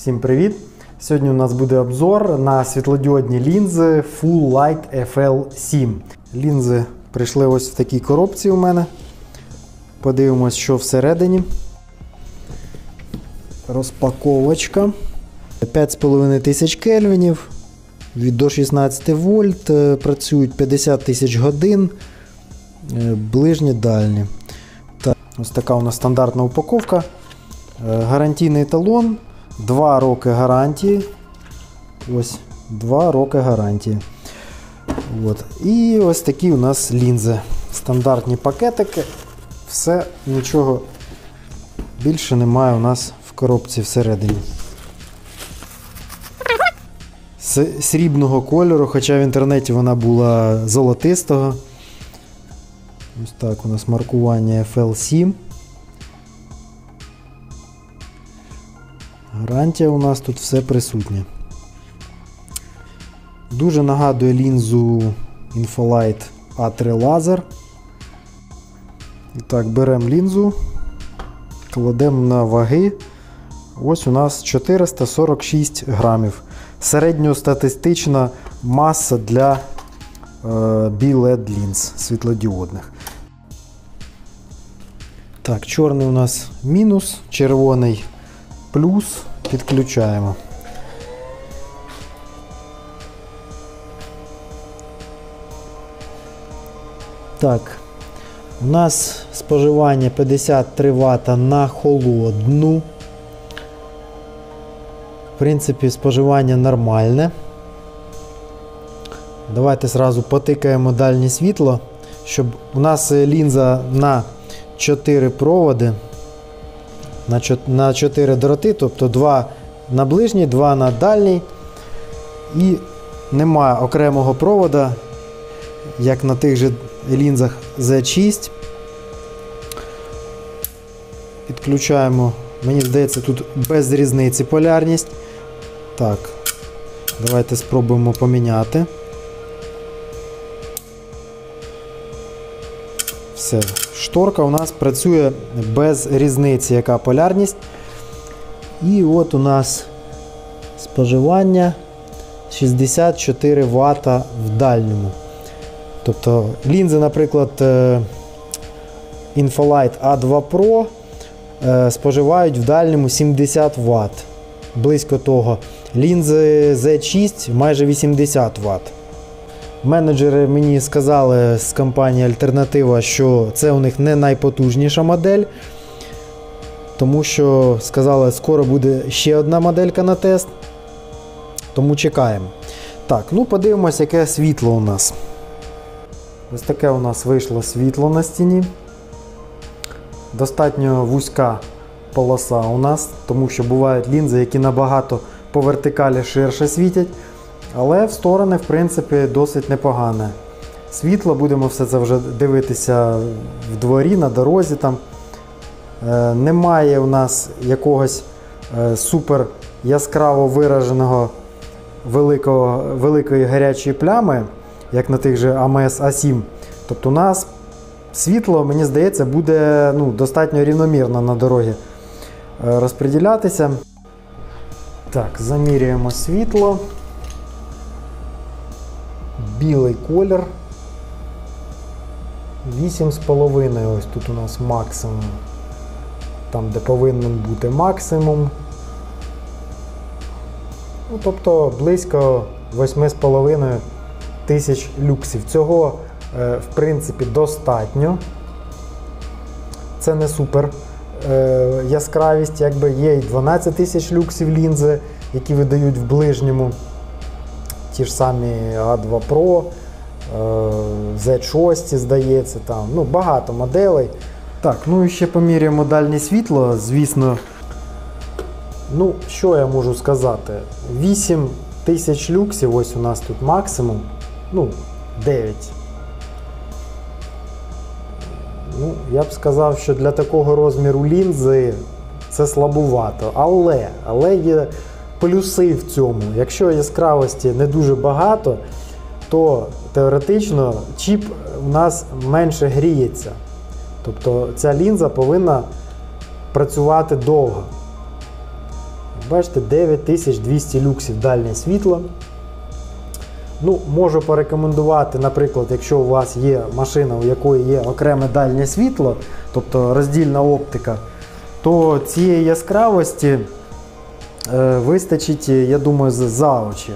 Всім привіт! Сьогодні у нас буде обзор на світлодіодні лінзи Full Light FL7. Лінзи прийшли ось в такій коробці у мене. Подивимось, що всередині. Розпаковочка. 5500 кельвінів, до 16 вольт, працюють 50 тисяч годин, ближні, дальні. Ось така у нас стандартна упаковка. Гарантійний талон, 2 роки гарантії. Ось 2 роки гарантії. От. І ось такі у нас лінзи. Стандартні пакетики. Все, нічого більше немає у нас в коробці всередині. Срібного кольору, хоча в інтернеті вона була золотистого. Ось так у нас маркування FL7. Гарантія у нас тут все присутнє. Дуже нагадує лінзу Infolight A3 Laser. І так, беремо лінзу, кладемо на ваги. Ось у нас 446 грамів. Середньостатистична маса для B-LED лінз світлодіодних. Так, чорний у нас мінус, червоний плюс. Підключаємо. Так, у нас споживання 53 Вт на холодну. В принципі, споживання нормальне. Давайте зразу потикаємо дальнє світло, щоб у нас лінза на 4 проводи, на 4 дроти, тобто 2 на ближній, 2 на дальній. І немає окремого провода, як на тих же лінзах Z6. Підключаємо, мені здається, тут без різниці полярність. Так, давайте спробуємо поміняти. Все, шторка у нас працює без різниці, яка полярність. І от у нас споживання 64 Вт в дальньому. Тобто лінзи, наприклад, Infolight A2 Pro споживають в дальньому 70 Вт. Близько того. Лінзи Z6 майже 80 Вт. Менеджери мені сказали з компанії Альтернатива, що це у них не найпотужніша модель. Тому що сказали, скоро буде ще одна моделька на тест. Тому чекаємо. Так, ну подивимось, яке світло у нас. Ось таке у нас вийшло світло на стіні. Достатньо вузька полоса у нас, тому що бувають лінзи, які набагато по вертикалі ширше світять. Але в сторони, в принципі, досить непогане світло. Будемо все це вже дивитися в дворі, на дорозі там. Немає у нас якогось супер яскраво вираженого великої гарячої плями, як на тих же AMS A7. Тобто у нас світло, мені здається, буде достатньо рівномірно на дорогі розподілятися. Так, замірюємо світло. Білий колір. 8,5 ось тут у нас максимум. Там, де повинен бути максимум. Ну, тобто близько 8,5 тисяч люксів. Цього, в принципі, достатньо. Це не супер яскравість, якби є і 12 тисяч люксів лінзи, які видають в ближньому. Ті ж самі A2 Pro, Z6, здається, там, багато моделей. Так, ну і ще поміряємо дальнє світло, звісно. Що я можу сказати? 8 тисяч люксів, ось у нас тут максимум, 9. Я б сказав, що для такого розміру лінзи це слабувато, але є плюси в цьому. Якщо яскравості не дуже багато, то теоретично чіп у нас менше гріється. Тобто ця лінза повинна працювати довго. Бачите, 9200 люксів дальнє світло. Ну, можу порекомендувати, наприклад, якщо у вас є машина, у якої є окреме дальнє світло, тобто роздільна оптика, то цієї яскравості вистачить, я думаю, за очі.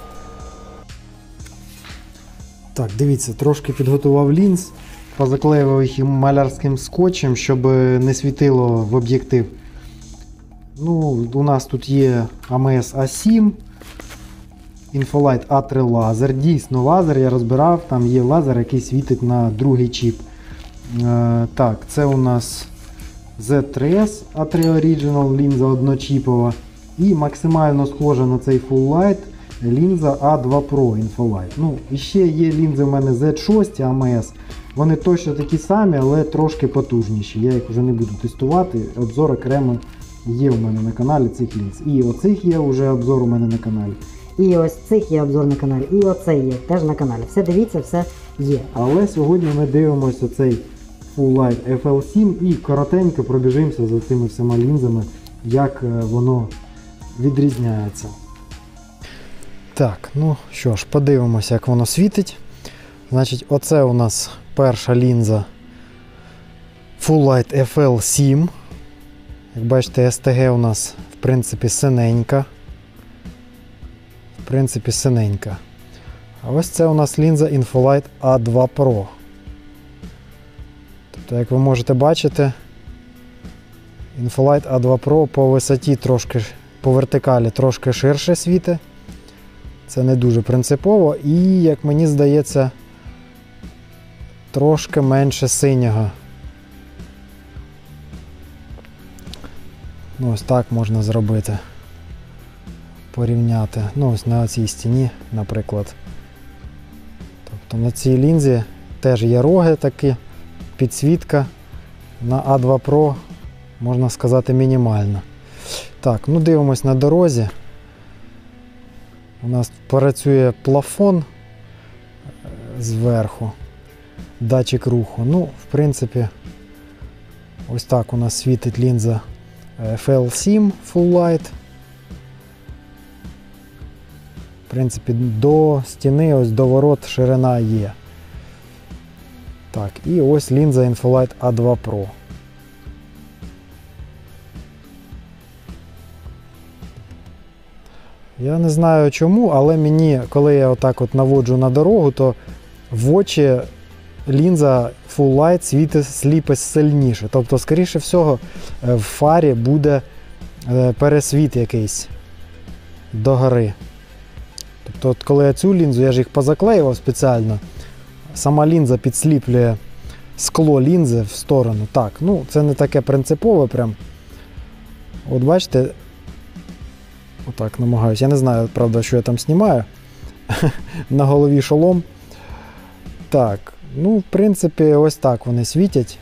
Так, дивіться, трошки підготував лінз, позаклеював їх малярським скотчем, щоб не світило в об'єктив. Ну, у нас тут є AMS A7, Infolight A3 лазер. Дійсно лазер, я розбирав, там є лазер, який світить на другий чіп. Так, це у нас Z3S A3 Original, лінза одночіпова. І максимально схожа на цей Full Light лінза A2 Pro Infolight. Ну, і ще є лінзи в мене Z6 AMS. Вони точно такі самі, але трошки потужніші. Я їх вже не буду тестувати. Обзор окремо є у мене на каналі цих лінз. І оцих є вже обзор у мене на каналі. І ось цих є обзор на каналі, і оцей є теж на каналі. Все дивіться, все є. Але сьогодні ми дивимося цей Full Light FL7 і коротенько пробіжимося за цими всіма лінзами, як воно відрізняється. Так, ну що ж, подивимося, як воно світить. Значить, оце у нас перша лінза Full Light FL7. Як бачите, STG у нас, в принципі, синенька. А ось це у нас лінза Infolight A2 Pro. Тобто, як ви можете бачити, Infolight A2 Pro по висоті трошки, по вертикалі трошки ширше світить. Це не дуже принципово і, як мені здається, трошки менше синього. Ну, ось так можна зробити. Порівняти. Ну, ось на цій стіні, наприклад. Тобто на цій лінзі теж є роги такі, підсвітка. На A2 Pro, можна сказати, мінімальна. Так, ну дивимось на дорозі. У нас працює плафон зверху, датчик руху. Ну, в принципі, ось так у нас світить лінза FL7 Full Light. В принципі, до стіни, ось до ворот ширина є. Так, і ось лінза Infolight A2 Pro. Я не знаю чому, але мені, коли я отак от наводжу на дорогу, то в очі лінза Full Light сліпить сильніше. Тобто, скоріше всього, в фарі буде пересвіт якийсь догори. Тобто, от коли я цю лінзу, я ж їх позаклеював спеціально, сама лінза підсліплює скло лінзи в сторону. Так, ну це не таке принципове прям. От бачите, отак намагаюся. Я не знаю, правда, що я там знімаю. На голові шолом. Так, ну, в принципі, ось так вони світять.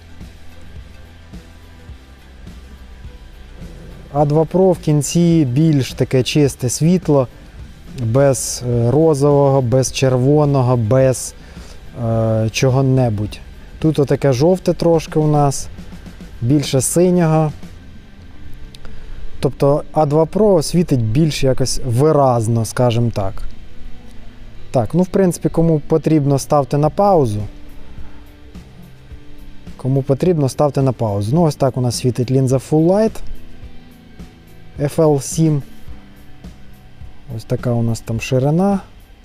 A2 Pro в кінці більш таке чисте світло, без розового, без червоного, без чого-небудь. Тут отаке жовте трошки у нас, більше синього. Тобто A2 Pro світить більш якось виразно, скажімо так. Так, ну в принципі, кому потрібно, ставте на паузу. Ну ось так у нас світить лінза Full Light FL7. Ось така у нас там ширина.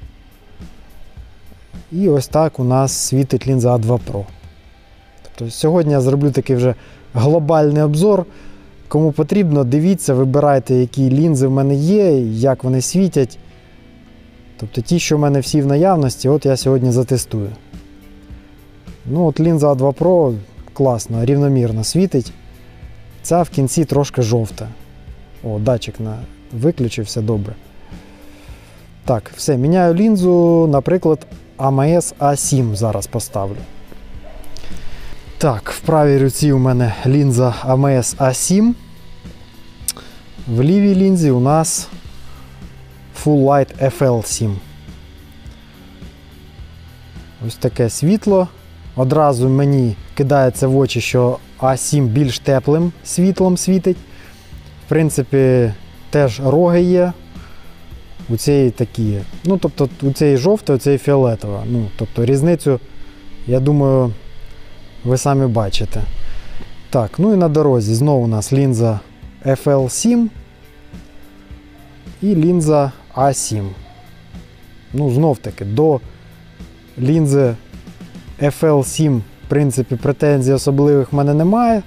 І ось так у нас світить лінза A2 Pro. Тобто сьогодні я зроблю такий вже глобальний обзор. Кому потрібно, дивіться, вибирайте, які лінзи в мене є, як вони світять. Тобто ті, що в мене всі в наявності, от я сьогодні затестую. Ну от лінза A2 Pro класно, рівномірно світить. Ця в кінці трошки жовта. О, датчик виключився, добре. Так, все, міняю лінзу, наприклад, AMS A7 зараз поставлю. Так, в правій руці у мене лінза AMS A7. В лівій лінзі у нас Full Light FL7. Ось таке світло. Одразу мені кидається в очі, що A7 більш теплим світлом світить. В принципі, теж роги є. У цієї такі. Ну, тобто, у цієї жовтої, у цієї фіолетова. Ну, тобто, різницю, я думаю, ви самі бачите. Так, ну і на дорозі знову у нас лінза FL7 і лінза A7. Ну, знов таки, до лінзи FL7, в принципі, претензій особливих в мене немає.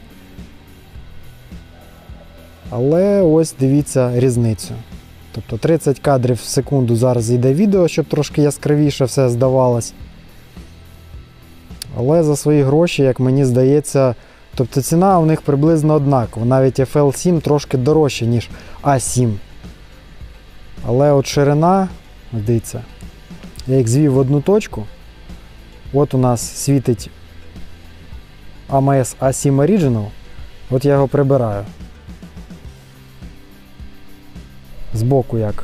Але ось дивіться різницю. Тобто 30 кадрів в секунду зараз йде відео, щоб трошки яскравіше все здавалось. Але за свої гроші, як мені здається, тобто ціна у них приблизно однакова. Навіть FL7 трошки дорожче, ніж A7. Але от ширина, дивіться, я їх звів в одну точку. От у нас світить AMS A7 Original. От я його прибираю. Збоку як.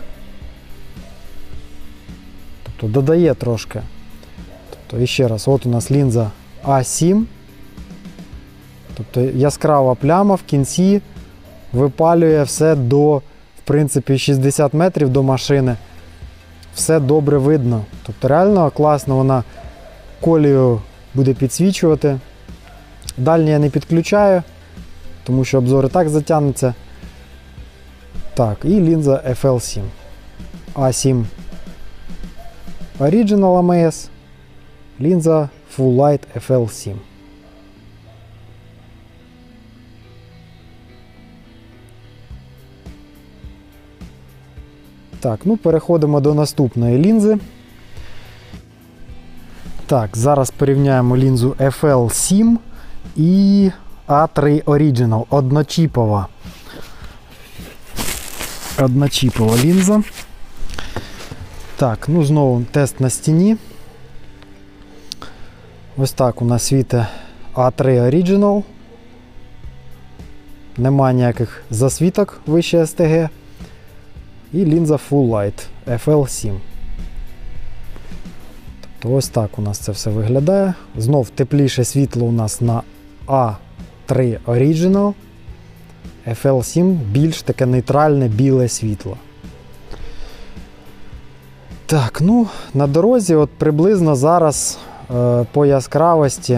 Тобто додає трошки. Тобто, іще раз, от у нас лінза A7. Тобто яскрава пляма в кінці випалює все до, в принципі, 60 метрів до машини. Все добре видно. Тобто реально класно вона колію буде підсвічувати. Дальні я не підключаю, тому що обзор і так затягнеться. Так, і лінза FL7. A7 Original AMS, лінза Full Light FL7. Так, ну переходимо до наступної лінзи. Так, зараз порівняємо лінзу FL7 і A3 Original, одночіпова. Одночіпова лінза. Так, ну знову тест на стіні. Ось так у нас світить A3 Original. Нема ніяких засвіток вище STG. І лінза Full Light FL7. Тобто ось так у нас це все виглядає. Знов тепліше світло у нас на A3 Original. FL7 більш таке нейтральне біле світло. Так, ну, на дорозі от приблизно зараз по яскравості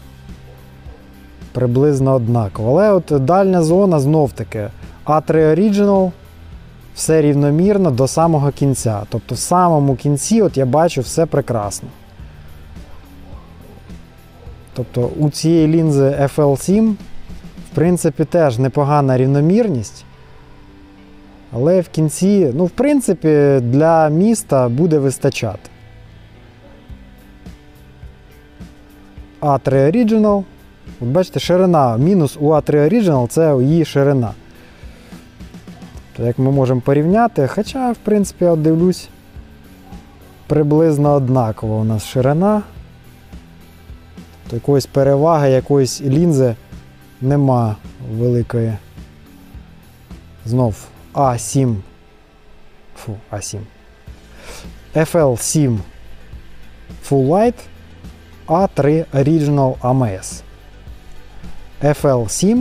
приблизно однаково. Але от дальня зона знов таки A3 Original, все рівномірно до самого кінця. Тобто в самому кінці от я бачу все прекрасно. Тобто у цієї лінзи FL7 в принципі теж непогана рівномірність. Але в кінці, ну в принципі, для міста буде вистачати. A3 Original. От бачите, ширина. Мінус у A3 Original це її ширина. То як ми можемо порівняти, хоча, в принципі, я дивлюсь, приблизно однакова у нас ширина. То якоїсь переваги, якоїсь лінзи нема великої. Знов A7. A7. FL7 Full Light, A3 Original AMS. FL7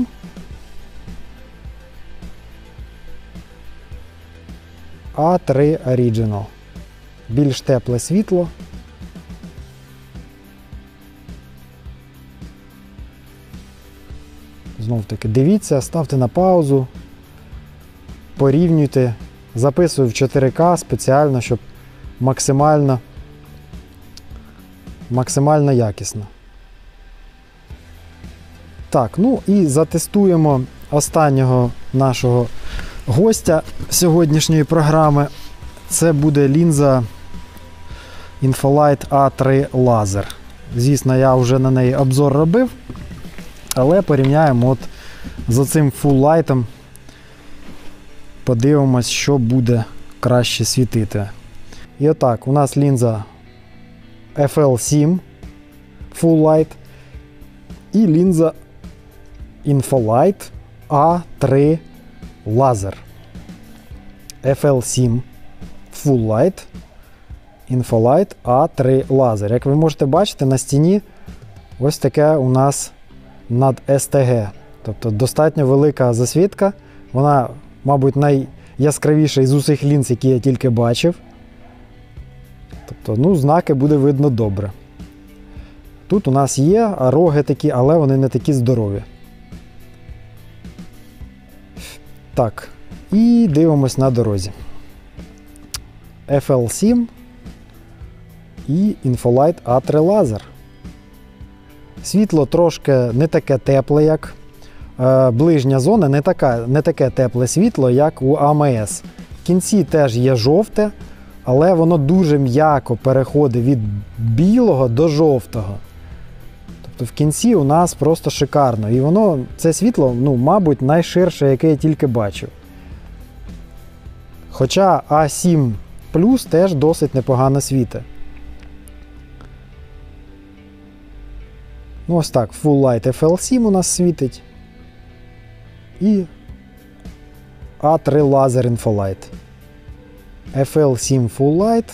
A3 Original. Більш тепле світло. Знов таки дивіться, ставте на паузу, порівнюйте, записую в 4К спеціально, щоб максимально якісно. Так, ну і затестуємо останнього нашого гостя сьогоднішньої програми. Це буде лінза Infolight A3 Laser. Звісно, я вже на неї обзор робив, але порівняємо от з оцим Full Light'ом. Подивимось, що буде краще світити. І отак, у нас лінза FL7 Full Light і лінза Infolight A3 Laser. FL7 Full Light, Infolight A3 Laser. Як ви можете бачити, на стіні ось таке у нас над STG. Тобто достатньо велика засвітка. Вона, мабуть, найяскравіша із усіх лінз, які я тільки бачив. Тобто, ну, знаки буде видно добре. Тут у нас є роги такі, але вони не такі здорові. Так, і дивимось на дорозі. FL7 і Infolight A3 Laser. Світло трошки не таке тепле, як ближня зона, не таке тепле світло, як у АМС. В кінці теж є жовте, але воно дуже м'яко переходить від білого до жовтого. Тобто в кінці у нас просто шикарно. І воно, це світло, ну, мабуть, найширше, яке я тільки бачив. Хоча А7 Plus теж досить непогано світить. Ну, ось так, Full Light FL7 у нас світить. І A3 Laser Infolight. FL7 Full Light.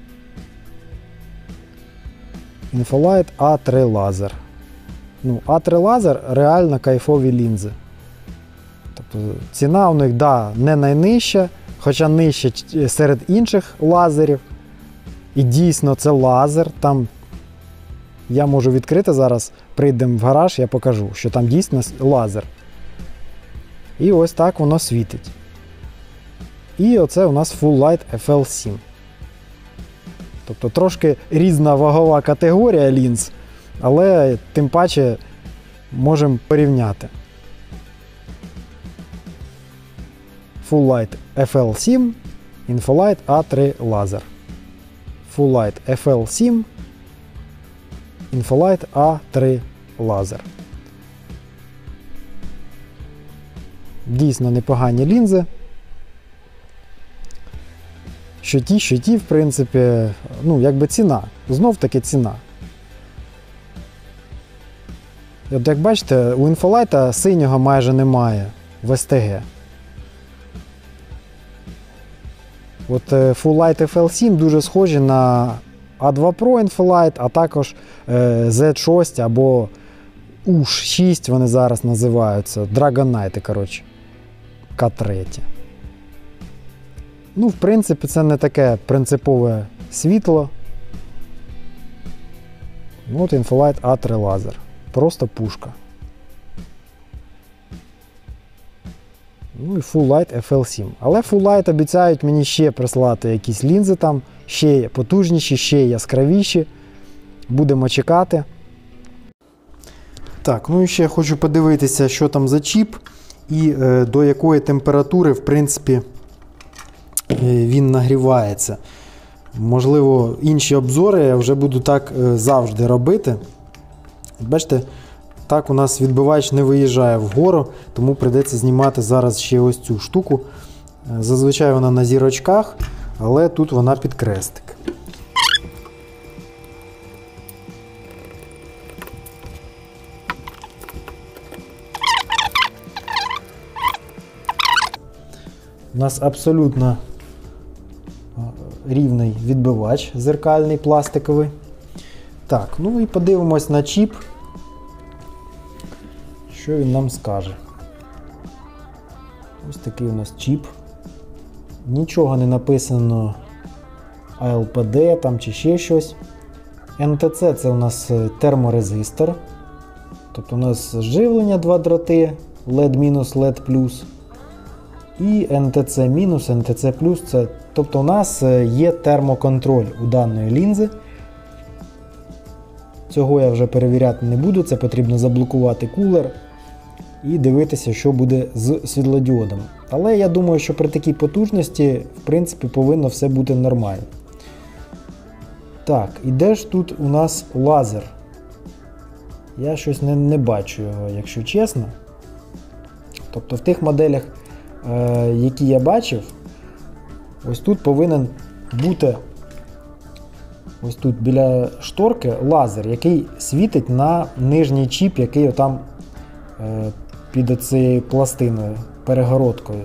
Infolight A3 Laser. Ну, A3 Laser реально кайфові лінзи. Тобто ціна у них, да, не найнижча, хоча нижча серед інших лазерів. І дійсно це лазер. Там я можу відкрити зараз, прийдемо в гараж, я покажу, що там дійсно лазер. І ось так воно світить. І оце у нас Full Light FL7. Тобто трошки різна вагова категорія лінз, але тим паче можемо порівняти. Full Light FL7, Infolight A3 Laser. Full Light FL7, Infolight A3 Laser. Дійсно непогані лінзи. Що ті, в принципі, ну, якби ціна. Знов таки ціна. От як бачите, у Infolight синього майже немає в СТГ. От Full Light FL7 дуже схожі на A2 Pro Infolight, а також Z6 або USH6 вони зараз називаються. Dragon Knight, коротше. К3. Ну, в принципі, це не таке принципове світло. От Infolight A3 Laser. Просто пушка. Ну і Full Light FL7. Але Full Light обіцяють мені ще прислати якісь лінзи там, ще потужніші, ще яскравіші. Будемо чекати. Так, ну і ще хочу подивитися, що там за чіп і до якої температури, в принципі, він нагрівається. Можливо, інші обзори я вже буду так завжди робити. Бачите, так у нас відбивач не виїжджає вгору, тому прийдеться знімати зараз ще ось цю штуку. Зазвичай вона на зірочках, але тут вона під крестик. У нас абсолютно рівний відбивач зеркальний, пластиковий. Так, ну і подивимось на чіп, що він нам скаже. Ось такий у нас чіп. Нічого не написано ALPD там чи ще щось. NTC це у нас терморезистор. Тобто у нас живлення 2 дроти, LED-, LED+. І NTC-, NTC+, це, тобто у нас є термоконтроль у даної лінзи. Цього я вже перевіряти не буду, це потрібно заблокувати кулер і дивитися, що буде з світлодіодом. Але я думаю, що при такій потужності, в принципі, повинно все бути нормально. Так, і де ж тут у нас лазер? Я щось не бачу його, якщо чесно. Тобто в тих моделях, які я бачив, ось тут повинен бути, ось тут біля шторки, лазер, який світить на нижній чіп, який отам під оцією пластиною, перегородкою.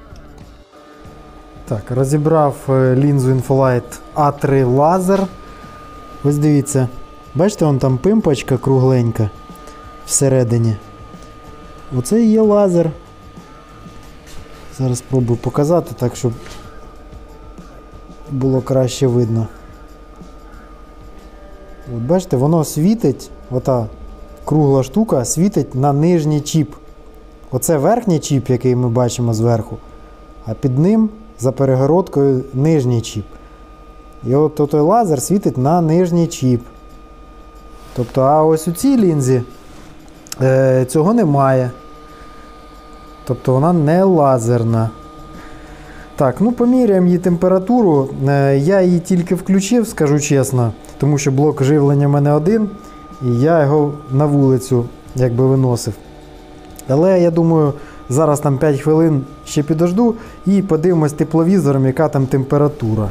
Так, розібрав лінзу Infolight A3 Laser. Ось дивіться, бачите, вон там пимпочка кругленька всередині. Оце і є лазер. Зараз спробую показати так, щоб було краще видно. От бачите, воно світить, ота кругла штука світить на нижній чіп. Оце верхній чіп, який ми бачимо зверху, а під ним за перегородкою нижній чіп. І от той лазер світить на нижній чіп. Тобто, а ось у цій лінзі цього немає. Тобто вона не лазерна. Так, ну поміряємо її температуру. Я її тільки включив, скажу чесно, тому що блок живлення в мене один, і я його на вулицю якби виносив. Але я думаю, зараз там 5 хвилин ще підожду і подивимось тепловізором, яка там температура.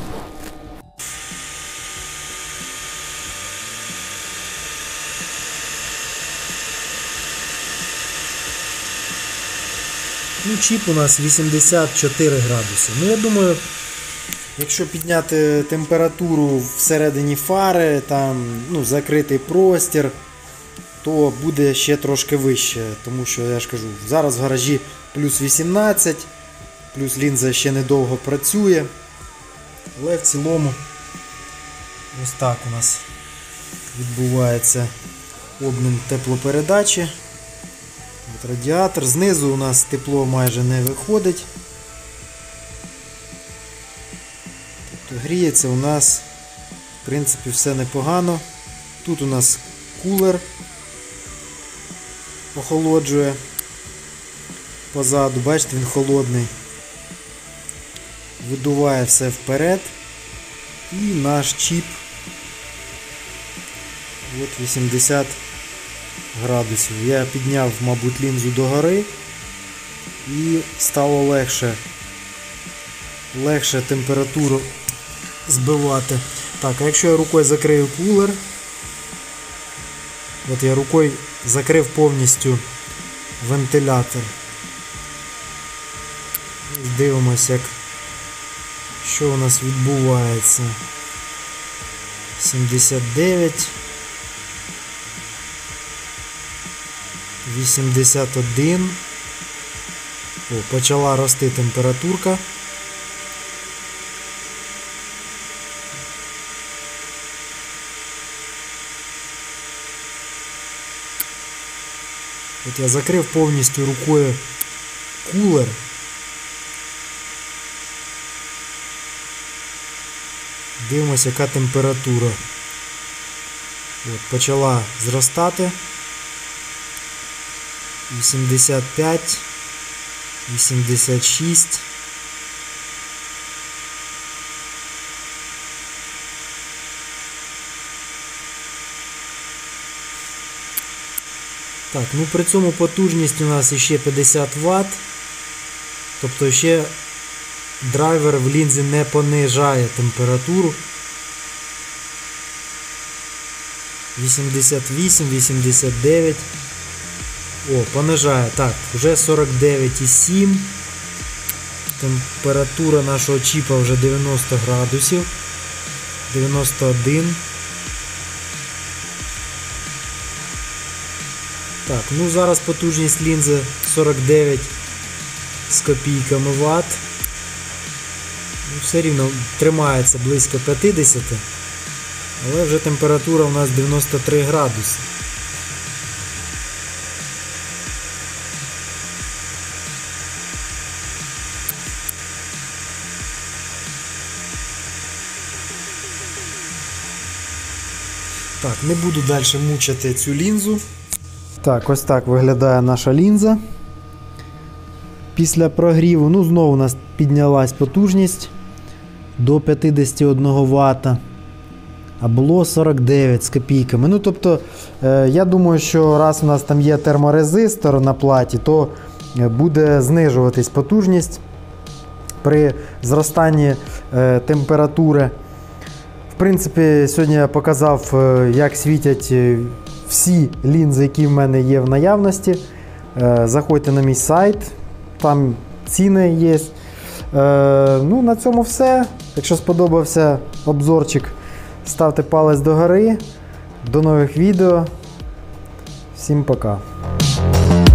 Ну, чіп у нас 84 градуси. Ну, я думаю, якщо підняти температуру всередині фари, там, ну, закритий простір, то буде ще трошки вище. Тому що, я ж кажу, зараз в гаражі плюс 18, плюс лінза ще недовго працює. Але в цілому ось так у нас відбувається обмін теплопередачі. От радіатор. Знизу у нас тепло майже не виходить. Тобто гріється у нас в принципі все непогано. Тут у нас кулер охолоджує позаду, бачите, він холодний. Видуває все вперед. І наш чіп от 80 градусів. Я підняв, мабуть, лінзу догори і стало легше температуру збивати. Так, а якщо я рукою закрию кулер, от я рукою закрив повністю вентилятор. Дивимося, що у нас відбувається. 79, 81. О, почала рости температурка. От я закрив повністю рукою кулер. Дивимося, яка температура. От, почала зростати. 85, 86. Так, ну при цьому потужність у нас ще 50 Вт. Тобто ще драйвер в лінзі не понижає температуру. 88, 89. О, понижає. Так, вже 49,7. Температура нашого чіпа вже 90 градусів. 91. Так, ну зараз потужність лінзи 49 з копійками Вт. Ну, все рівно тримається близько 50. Але вже температура у нас 93 градуси. Так, не буду далі мучити цю лінзу. Так, ось так виглядає наша лінза. Після прогріву, ну знову у нас піднялась потужність до 51 Вт. А було 49 з копійками. Ну, тобто, я думаю, що раз у нас там є терморезистор на платі, то буде знижуватись потужність при зростанні температури. В принципі, сьогодні я показав, як світять всі лінзи, які в мене є в наявності. Заходьте на мій сайт, там ціни є. Ну, на цьому все. Якщо сподобався обзорчик, ставте палець догори. До нових відео. Всім пока.